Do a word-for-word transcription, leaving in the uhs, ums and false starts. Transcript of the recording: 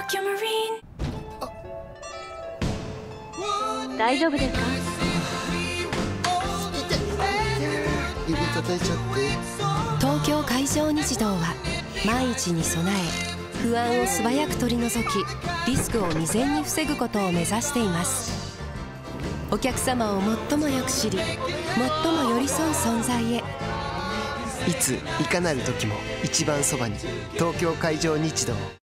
大丈夫ですか？ 指叩いちゃって。 東京海上日動は万一に備え、不安を素早く取り除き、リスクを未然に防ぐことを目指しています。お客様を最もよく知り、最も寄り添う存在へ。 いついかなる時も一番そばに、東京海上日動。